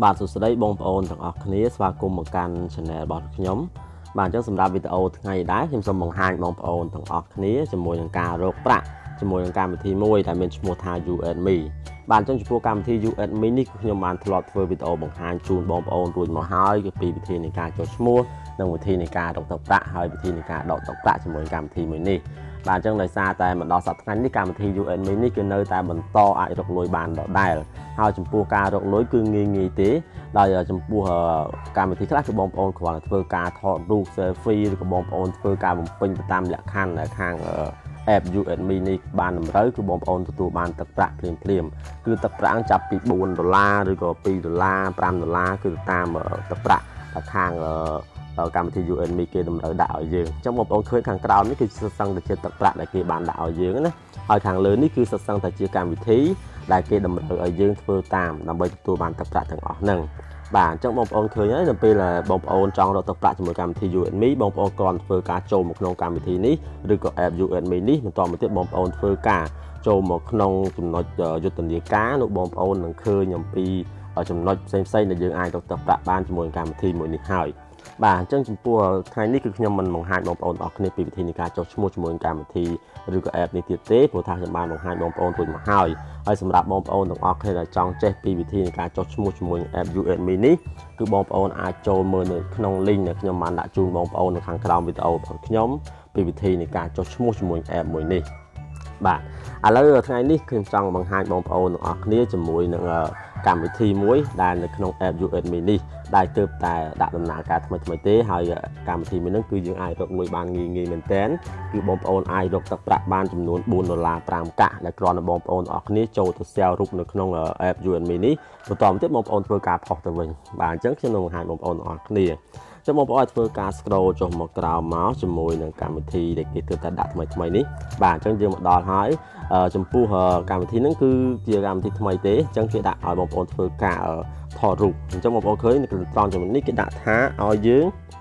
បាទសួស្តីបងប្អូនទាំងអស់គ្នាស្វាគមន៍មកកាន់ Channel របស់ខ្ញុំបាទអញ្ចឹងសម្រាប់វីដេអូថ្ងៃដែរខ្ញុំសូមបង្ហាញបងប្អូនទាំងអស់គ្នាជាមួយនឹងការរកប្រាក់ជាមួយនឹងកម្មវិធីមួយដែលមានឈ្មោះថា U&Me បាទអញ្ចឹងចំពោះកម្មវិធី U&Me នេះគឺខ្ញុំបានធ្លាប់ធ្វើវីដេអូបង្ហាញជូនបងប្អូនរួចមកហើយគឺពីវិធីនៃការចុះឈ្មោះនិងវិធីនៃការរកទឹកប្រាក់ហើយវិធីនៃការដកទឹកប្រាក់ជាមួយកម្មវិធីមួយនេះបាទអញ្ចឹងដោយសារតែមកដល់សប្តាហ៍នេះកម្មវិធី U&Me នេះគឺនៅតែបន្តអាចរកលុយបានដដែលហើយចំពោះការរកលុយគឺងាយទេដោយចំពោះកម្មវិធីខ្លះគឺបងប្អូនគ្រាន់តែធ្វើការថតរូប selfie ឬក៏បងប្អូនធ្វើការបំពេញទៅតាមលក្ខខណ្ឌដែលខាង app U&Me នេះបានតម្រូវគឺបងប្អូនទទួលបានទឹកប្រាក់ភ្លាមគឺទឹកប្រាក់ចាប់ពី$4ឬក៏$2 $5គឺទៅតាមទឹកប្រាក់ដែលខាងកម្មវិធី U&Me គេតម្រូវដាក់ឲ្យយើងអញ្ចឹងបងប្អូនឃើញខាងក្រោមនេះគឺសិស្សឹងតែជាទឹកប្រាក់ដែលគេបានដាក់ឲ្យយើងណាហើយខាងលើនេះគឺសិស្សឹងតែជាកម្មវិធីដែលគេតម្រូវឲ្យយើងធ្វើតាមដើម្បីទទួលបានទឹកប្រាក់ទាំងអស់ហ្នឹងបាទអញ្ចឹងបងប្អូនឃើញហើយនៅពេលបងប្អូនចង់រកទឹកប្រាក់ជាមួយកម្មវិធី U&Me បងប្អូនគ្រាន់ធ្វើការចូលមកក្នុងកម្មវិធីនេះឬក៏ app U&Me នេះបន្តមកទៀតបងប្អូនធ្វើការចូលមកក្នុងចំណុចយុទ្ធនាការនោះបងប្អូននឹងឃើញអំពីចំណុចផ្សេងៗដែលយើងអាចរកទឹកប្រាក់បានជាមួយកម្មវិធីមួយនេះហើយបាទអញ្ចឹងចំពោះថ្ងៃនេះគឺខ្ញុំមិនបង្ហាញបងប្អូនអរគ្នាពីវិធីនៃការចុះឈ្មោះជាមួយកម្មវិធីឬក៏ app នេះទៀតទេព្រោះថាខ្ញុំបានបង្ហាញបងប្អូនរួចមកហើយសម្រាប់បងប្អូនទាំងអស់គ្នាដែលចង់ចេះពីវិធីនៃការចុះឈ្មោះជាមួយ app U&Me នេះគឺបងប្អូនអាចចូលមើលនៅក្នុង link ដែលខ្ញុំបានដាក់ជូនបងប្អូននៅខាងក្រោមវីដេអូរបស់ខ្ញុំពីវិធីនៃការចុះឈ្មោះជាមួយ app មួយនេះបាទឥឡូវថ្ងៃនេះខ្ញុំចង់បង្ហាញបងប្អូនទាំងអស់គ្នាជាមួយនឹងកម្មវិធីមួយដែលនៅក្នុង app U&Me នេះដែលទើបតែដាក់ដំណើរការថ្មីទេហើយកម្មវិធីមួយហ្នឹងគឺយើងអាចរកលុយបានងាយមែនទែនគឺបងប្អូនអាចរកទឹកប្រាក់បានចំនួន$4 5កាក់ដែលគ្រាន់តែបងប្អូនទាំងអស់គ្នាចូលទៅ share រូបនៅក្នុង app U&Me នេះបន្តមកទៀតបងប្អូនធ្វើការផុសទៅវិញបាទអញ្ចឹងខ្ញុំនឹងបង្ហាញបងប្អូនទាំងអស់គ្នាចាំបងប្អូនឲ្យធ្វើការ scroll ចុះមកក្រោមមកជាមួយនឹងកម្មវិធីដែលគេទើបតែដាក់ថ្មីនេះបាទអញ្ចឹងយើងមកដល់ហើយចំពោះកម្មវិធីហ្នឹងគឺជាកម្មវិធីថ្មីទេអញ្ចឹងគេដាក់ឲ្យបងប្អូនធ្វើការថតរូបអញ្ចឹងបងប្អូនឃើញនៅត្រង់ចំណុចនេះគេដាក់ថាឲ្យយើង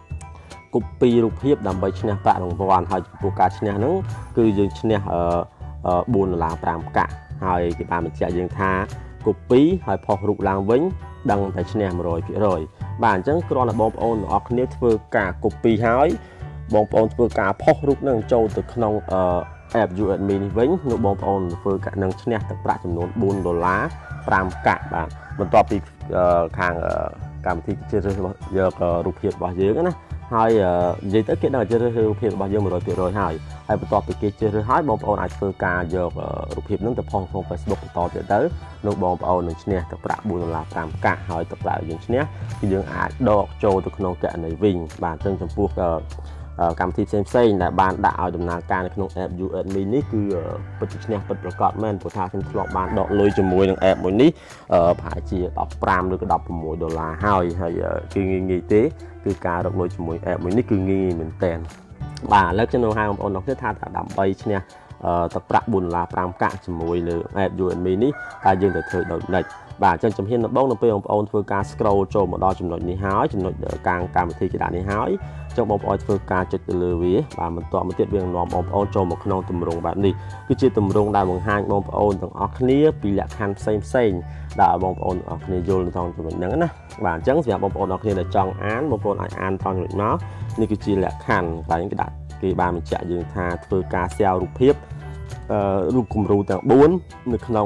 copy រូបភាពដើម្បីឈ្នះប្រាក់រង្វាន់ហើយចំពោះការឈ្នះហ្នឹងគឺយើងឈ្នះ$4 5កាក់ហើយគេបានបញ្ជាក់យើងថា copy ហើយផុសរូបឡើងវិញដឹងតែឈ្នះ 100% បាទអញ្ចឹងគ្រាន់តែបងប្អូនទាំងអស់គ្នាធ្វើការ copy ហើយបងប្អូនធ្វើការផុសរូបហ្នឹងចូលទៅក្នុង app U&Me នេះវិញនោះបងប្អូនធ្វើការនឹងឈ្នះទឹកប្រាក់ចំនួន$4 5កាក់បាទបន្ទាប់ពីខាងកម្មវិធីជ្រើសរើសយករូបភាពរបស់យើងណាហើយនិយាយទៅគេនឹងជ្រើសរើសរូបភាពរបស់យើង 100% ហើយបន្ទាប់ពីគេជ្រើសរើសហើយបងប្អូនអាចធ្វើការយករូបភាពហ្នឹងទៅផុសក្នុង Facebook បន្តទៀតទៅនោះបងប្អូននឹងឈ្នះទឹកប្រាក់$4 5កាក់ហើយទឹកប្រាក់យើងឈ្នះគឺយើងអាចដកចូលទៅក្នុងគណនីវិញបាទអញ្ចឹងចំពោះកម្មវិធីផ្សេងដែលបានដាក់ឲ្យដំណើរការនៅក្នុង app U&Me នេះគឺពិតជាឈ្នះពិតប្រាកដមែនព្រោះថាខ្ញុំធ្លាប់បានដកលុយជាមួយនឹង app មួយនេះប្រហែលជា$15ឬក៏$16ហើយគឺងាយទេគឺការរកលុយជាមួយ app មួយនេះគឺងាយមែនតើបាទឥឡូវខ្ញុំនឹងហៅបងប្អូនថាដើម្បីឈ្នះទឹកប្រាក់$4 5កាក់ជាមួយលើ app U&Me នេះតើយើងត្រូវធ្វើដូចម្តេចបាទអញ្ចឹងជំហានដំបូងនៅពេលបងប្អូនធ្វើការ scroll ចូលមកដល់ចំណុចនេះហើយចំណុចកម្មវិធីគេដាក់នេះហើយចុះបងប្អូនធ្វើការចុចទៅលើវាបាទបន្ទាប់មកទៀតវានឹងនាំបងប្អូនចូលមកក្នុងទម្រង់បែបនេះគឺជាទម្រង់ដែលបង្ហាញបងប្អូនទាំងអស់គ្នាពីលក្ខខណ្ឌផ្សេងដែលបងប្អូនទាំងអស់គ្នាយល់ក្នុងចំណុចហ្នឹងណាបាទអញ្ចឹងសម្រាប់បងប្អូនទាំងអស់គ្នាដែលចង់អានបងប្អូនអាចអានត្រង់ចំណុចមកនេះគឺជាលក្ខខណ្ឌតែគេដាក់គេបានបញ្ជាក់យើងថាធ្វើការ share រូបភាពរូបគំរូទាំង4នៅក្នុង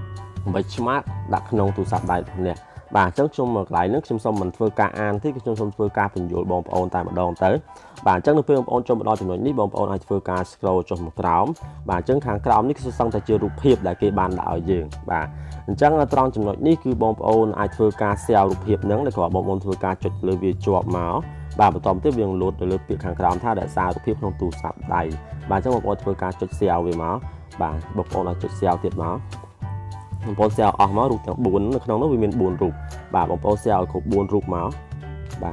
3ឆ្មាតដាក់ក្នុងទូរស័ព្ទដៃរបស់អ្នកបាទអញ្ចឹងខ្ញុំមកកន្លែងហ្នឹងខ្ញុំសូមមិនធ្វើការអានទេគឺខ្ញុំសូមធ្វើការបញ្យល់បងប្អូនតែម្ដងទៅបាទអញ្ចឹងនៅពេលបងប្អូនចូលមកដល់ចំណុចនេះបងប្អូនអាចធ្វើការ scroll ចុះមកក្រោមបាទអញ្ចឹងខាងក្រោមនេះគឺសង្កត់តែជារូបភាពដែលគេបានដាក់ឲ្យយើងបាទអញ្ចឹងត្រង់ចំណុចនេះគឺបងប្អូនអាចធ្វើការ share រូបភាពហ្នឹងដែលគាត់បងប្អូនធ្វើការចុចលើវាជាប់មកបាទបន្តទៅវានឹងលោតទៅលើពាក្យខាងក្រោមថារក្សារូបភាពក្នុងទូរស័ព្ទដៃបាទអញ្ចឹងបងប្អូនធ្វើការចុច share វាមកបាទបងប្អូនអាចចុច share ទៀតមកបងប្អូន share អស់មករូបទាំង4នៅក្នុងនោះវាមាន4រូបបាទបងប្អូន share ឲ្យគ្រប់4រូបមកបាទ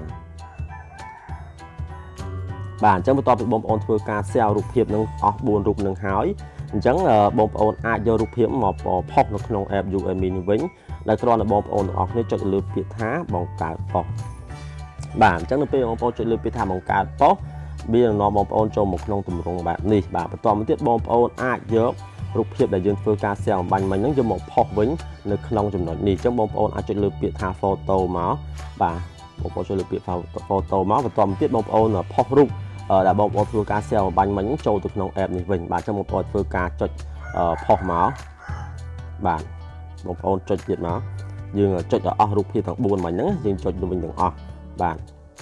អញ្ចឹងបន្ទាប់ពីបងប្អូនធ្វើការ share រូបភាពនឹងអស់4រូបនឹងហើយអញ្ចឹងបងប្អូនអាចយករូបភាពមកផុសនៅក្នុង app U&Me នេះវិញដែលគ្រាន់តែបងប្អូនទាំងអស់គ្នាចុចលើពាក្យថាបង្កើតប៉ុស្តិ៍បាទអញ្ចឹងនៅពេលបងប្អូនចុចលើពាក្យថាបង្កើតប៉ុស្តិ៍វានឹងនាំបងប្អូនចូលមកក្នុងទម្រង់បែបនេះបាទបន្តមកទៀតបងប្អូនអាចយករូបភាពដែលយើងធ្វើការ share អំបញ្ញមិញហ្នឹងយកមកផុសវិញនៅក្នុងចំណុចនេះអញ្ចឹងបងប្អូនអាចចុចលើពាក្យថា photo មកបាទបងប្អូនចុចលើពាក្យ photo មកបន្តមកទៀតបងប្អូនផុសរូបដែលបងប្អូនធ្វើការ share អំបញ្ញមិញចូលទៅក្នុង app នេះវិញបាទអញ្ចឹងបងប្អូនធ្វើការចុចផុសមកបាទបងប្អូនចុចទៀតមកយើងចុចឲ្យអស់រូបភាពទាំង4មិញហ្នឹងយើងចុចទៅវិញទាំងអស់បាទ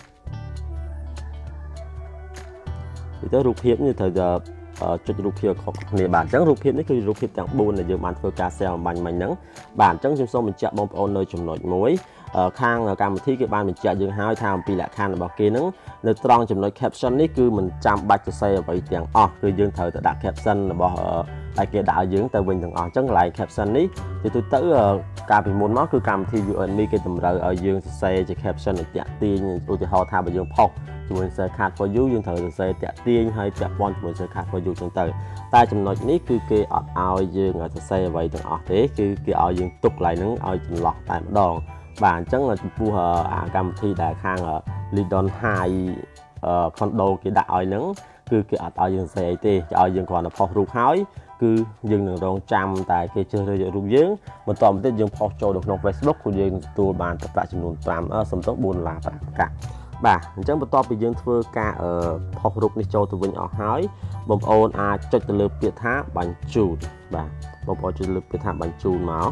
ទៅរូបភាពនេះត្រូវតែចុចរូបភាពខុសគ្នាបាទអញ្ចឹងរូបភាពនេះគឺរូបភាពទាំង4ដែលយើងបានធ្វើការ share អំបញ្ញមិញហ្នឹងបាទអញ្ចឹងខ្ញុំសូមបញ្ជាក់បងប្អូននៅចំណុចមួយខាងកម្មវិធីគេបានបញ្ជាក់យើងហើយថាអំពីលក្ខខណ្ឌរបស់គេហ្នឹងនៅត្រង់ចំណុច caption នេះគឺមិនចាំបាច់សរសេរអ្វីទាំងអស់គឺយើងត្រូវតែដាក់ caption របស់តែគេដាក់ឲ្យយើងទៅវិញទាំងអស់អញ្ចឹងកន្លែង caption នេះទៅកាលពីមុនមកគឺកម្មវិធី UNME គេតម្រូវឲ្យយើងសរសេរជា caption ឲ្យតាក់ទាញឧទាហរណ៍ថាបើយើងផុសជាមួយ share card for you យើងត្រូវសរសេរតាក់ទាញហើយពាក់ព័ន្ធជាមួយ share card for you ចឹងទៅតែចំណុចនេះគឺគេអត់ឲ្យយើងសរសេរអ្វីទាំងអស់ទេគឺគេឲ្យយើងទុកកន្លែងហ្នឹងឲ្យចន្លោះតែម្ដងបាទអញ្ចឹងចំពោះកម្មវិធីដែលខាង Lidon High Condo គេដាក់ឲ្យហ្នឹងគឺគេអត់ឲ្យយើងសរសេរអីទេគេឲ្យយើងគ្រាន់តែផុសរូបហើយគឺយើងនឹងរងចាំតែគេជ្រើសរើសយករូបយើងបន្តមកទៀតយើងផុសចូលនៅក្នុង Facebook គឺយើងទទួលបានទឹកប្រាក់ចំនួន5សំទោស$4ប្រាក់កាក់បាទអញ្ចឹងបន្ទាប់ពីយើងធ្វើការផុសរូបនេះចូលទៅវិញអស់ហើយបងប្អូនអាចចុចទៅលើពាក្យថាបញ្ជូនបាទបងប្អូនចុចលើពាក្យថាបញ្ជូនមក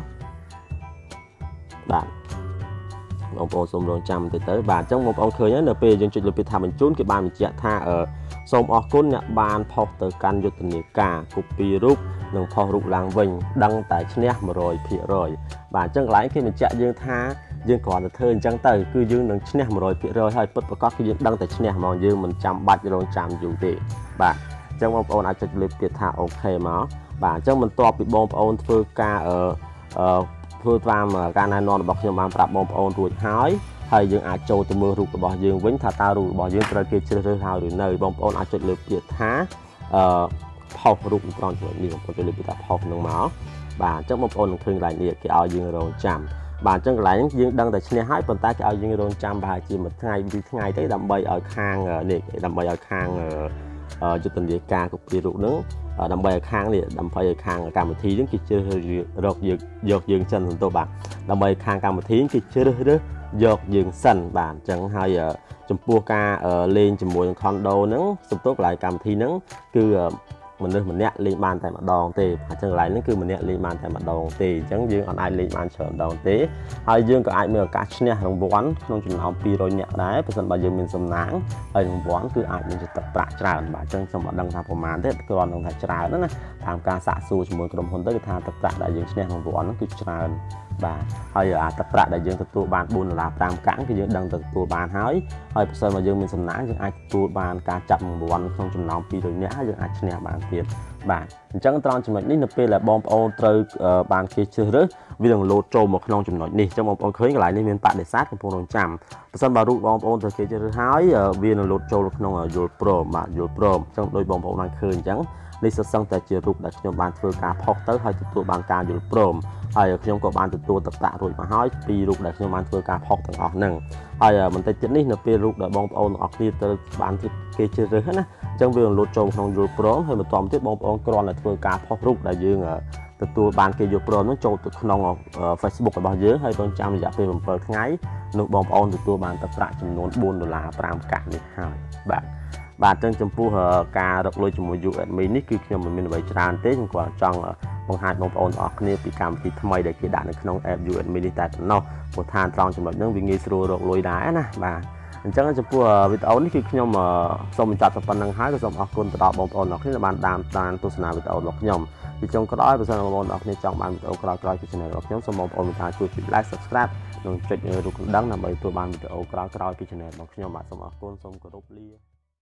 បាទបងប្អូនសូមរងចាំបន្តិចទៅបាទអញ្ចឹងបងប្អូនឃើញហើយនៅពេលយើងចុចលើពាក្យថាបញ្ជូនគេបានបញ្ជាក់ថាសូមអរគុណអ្នកបានផុសទៅកាន់យុទ្ធនាការ copy រូបនិងផុសរូបឡើងវិញដឹងតែឈ្នះ 100% បាទអញ្ចឹងកន្លែងគេបញ្ជាក់យើងថាយើងគ្រាន់តែធ្វើអញ្ចឹងទៅគឺយើងនឹងឈ្នះ 100% ហើយពិតប្រាកដគឺយើងដឹងតែឈ្នះហ្មងយើងមិនចាំបាច់រងចាំយូរទេបាទអញ្ចឹងបងប្អូនអាចចុចលើពាក្យថាអូខេមកបាទអញ្ចឹងបន្ទាប់ពីបងប្អូនធ្វើការធ្វើតាមការណែនាំរបស់ខ្ញុំបានប្រាប់បងប្អូនរួចហើយយើងអាចចូលទៅមើលរូបរបស់យើងវិញថាតើរូបរបស់យើងត្រូវគេជ្រើសរើសហើយឬនៅបងប្អូនអាចចុចលើពាក្យថាផុសរូបត្រង់ចំណុចនេះបងប្អូនចុចលើពាក្យថាផុសហ្នឹងមកបាទអញ្ចឹងបងប្អូននឹងឃើញកន្លែងនេះគេឲ្យយើងរងចាំបាទអញ្ចឹងកន្លែងយើងដឹងតែឈ្នះហើយប៉ុន្តែគេឲ្យយើងរងចាំប្រហែលជាមួយថ្ងៃ2ថ្ងៃទេដើម្បីឲ្យខាងនេះដើម្បីឲ្យខាងយុទ្ធនាការគពីរូបហ្នឹងដើម្បីឲ្យខាងនេះដើម្បីឲ្យខាងកម្មវិធីហ្នឹងគេជ្រើសរកយកយើងសិនទៅបាទដើម្បីខាងកម្មវិធីគេជ្រើសរើសយកយើងសិនបាទអញ្ចឹងហើយចំពោះការលេងជាមួយនឹង Condo ហ្នឹងសំទោសកន្លែងកម្មវិធីហ្នឹងគឺមនុស្សម្នាក់លេងបានតែម្ដងទេអញ្ចឹងកន្លែងហ្នឹងគឺម្នាក់លេងបានតែម្ដងទេអញ្ចឹងយើងអាចលេងបានច្រើនម្ដងទេហើយយើងក៏អាចមានឱកាសឈ្នះរង្វាន់ក្នុងចំណោម200នាក់ដែរប្រសិនបើយើងមានសំណាងហើយរង្វាន់គឺអាចមានទឹកប្រាក់ច្រើនបាទអញ្ចឹងខ្ញុំអត់ដឹងថាប្រមាណទេគ្រាន់តែថាច្រើនណាតាមការសាកសួរជាមួយក្រុមហ៊ុនទៅគឺថាទឹកប្រាក់ដែលយើងឈ្នះរង្វាន់ហ្នឹងគឺច្រើនបាទហើយទឹកប្រាក់ដែលយើងទទួលបាន$4 5កាំងគឺយើងដឹងទៅទទួលបានហើយប្រសិនបើយើងមានសំណាងយើងអាចទទួលបានការចាប់រង្វាន់ក្នុងចំណោម200នាក់ហើយយើងអាចឈ្នះបានទៀតបាទអញ្ចឹងត្រង់ចំណុចនេះនៅពេលដែលបងប្អូនត្រូវបានគេជ្រើសរើសវានឹងលោតចូលមកក្នុងចំណុចនេះអញ្ចឹងបងប្អូនឃើញកន្លែងនេះមានបដិសេធកំពុងរងចាំប្រសិនបើរូបបងប្អូនត្រូវគេជ្រើសរើសហើយវានឹងលោតចូលក្នុងយល់ព្រមបាទយល់ព្រមអញ្ចឹងដោយបងប្អូនបានឃើញអញ្ចឹងនេះសុទ្ធសឹងតែជារូបដែលខ្ញុំបានធ្វើការផុសទៅហើយទទួលបានការយល់ព្រមហើយខ្ញុំក៏បានទទួលទឹកប្រាក់រួចមកហើយពីរូបដែលខ្ញុំបានធ្វើការផុសទាំងអស់ហ្នឹងហើយបន្តិចទៀតនេះនៅពេលរូបដែលបងប្អូនទាំងអស់គ្នាទៅបានគេជ្រើសរើសណាអញ្ចឹងវានឹងលោតចូលក្នុងយល់ព្រមហើយបន្តមកទៀតបងប្អូនគ្រាន់តែធ្វើការផុសរូបដែលយើងទទួលបានគេយល់ព្រមហ្នឹងចូលទៅក្នុង Facebook របស់យើងហើយរងចាំរយៈពេល7ថ្ងៃនោះបងប្អូនទទួលបានទឹកប្រាក់ចំនួន$4 5កាក់នេះហើយបាទអញ្ចឹងចំពោះការរកលុយជាមួយ UNME នេះគឺខ្ញុំមិនមានអ្វីច្រើនទេខ្ញុំគ្រាន់ចង់បង្ហាញបងប្អូនទាំងអស់គ្នាពីកម្មវិធីថ្មីដែលគេដាក់នៅក្នុង app UNME នេះតែប៉ុណ្ណោះព្រោះថាត្រង់ចំណុចហ្នឹងវាងាយស្រួលរកលុយដែរណាបាទអញ្ចឹងចំពោះវីដេអូនេះគឺខ្ញុំសូមបញ្ចប់តែប៉ុណ្្នឹងហើយក៏សូមអរគុណទៅដល់បងប្អូនទាំងអស់គ្នាដែលបានទស្សនាវីដេអូរបស់ខ្ញុំពីចុងក្រោយបើសិនបងប្អូនទាំងអស់គ្នាចង់បានវីដេអូក្រោយៗពី channel របស់ខ្ញុំសូមបងប្អូនមិនថាជួយចុច like subscribe និងចុចរូបកណ្ដឹងដើម្បីទទួលបានវីដេអូក្រោយៗពី channel របស់ខ្ញុំបាទសូមអរគុណសូមគោរពលា